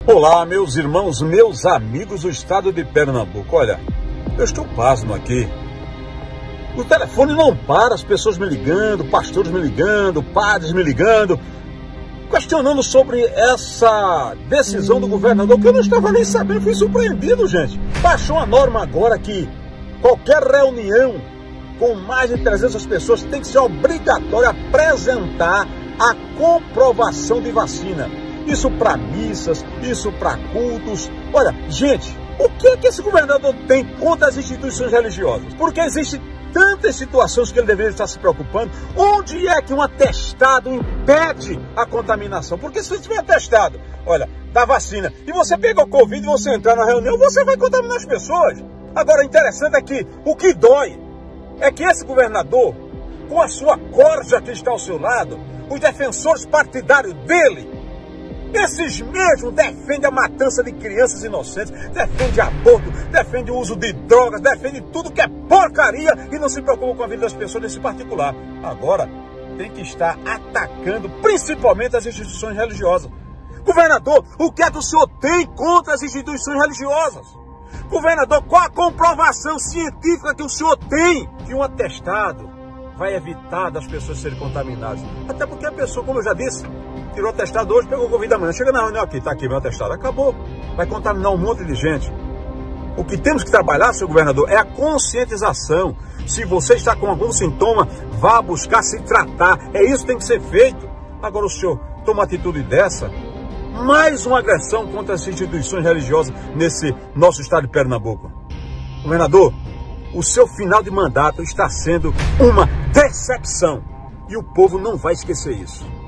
Olá, meus irmãos, meus amigos do estado de Pernambuco. Olha, eu estou pasmo aqui. O telefone não para, as pessoas me ligando, pastores me ligando, padres me ligando, questionando sobre essa decisão do governador, que eu não estava nem sabendo, fui surpreendido, gente. Baixou a norma agora que qualquer reunião com mais de 300 pessoas tem que ser obrigatório apresentar a comprovação de vacina. Isso para missas, isso para cultos. Olha, gente, o que é que esse governador tem contra as instituições religiosas? Porque existem tantas situações que ele deveria estar se preocupando. Onde é que um atestado impede a contaminação? Porque se você tiver atestado, olha, da vacina, e você pegou Covid e você entrar na reunião, você vai contaminar as pessoas. Agora, o interessante é que o que dói é que esse governador, com a sua corja que está ao seu lado, os defensores partidários dele, esses mesmos defendem a matança de crianças inocentes, defendem aborto, defendem o uso de drogas, defendem tudo que é porcaria e não se preocupam com a vida das pessoas nesse particular. Agora, tem que estar atacando principalmente as instituições religiosas. Governador, o que é que o senhor tem contra as instituições religiosas? Governador, qual a comprovação científica que o senhor tem que um atestado vai evitar das pessoas serem contaminadas? Até porque a pessoa, como eu já disse, tirou o atestado hoje, pegou o Covid amanhã, chega na reunião aqui, está aqui meu atestado, acabou. Vai contaminar um monte de gente. O que temos que trabalhar, senhor governador, é a conscientização. Se você está com algum sintoma, vá buscar se tratar. É isso que tem que ser feito. Agora o senhor toma uma atitude dessa, mais uma agressão contra as instituições religiosas nesse nosso estado de Pernambuco. Governador, o seu final de mandato está sendo uma decepção. E o povo não vai esquecer isso.